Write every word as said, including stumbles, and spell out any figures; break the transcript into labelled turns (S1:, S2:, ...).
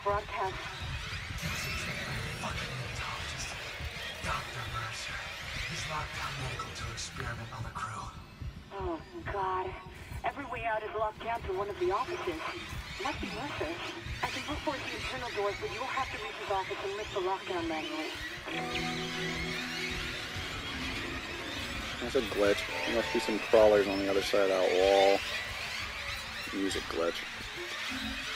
S1: Broadcast.
S2: Fucking Egyptologist. Doctor Mercer. He's locked down medical to experiment on the crew.
S1: Oh, God. Every way out is locked down to one of the offices. Must be Mercer's. I can brute force the internal doors, but you'll have to reach his office and lift the lockdown manually.
S3: That's a glitch. There must be some crawlers on the other side of that wall. Use a glitch.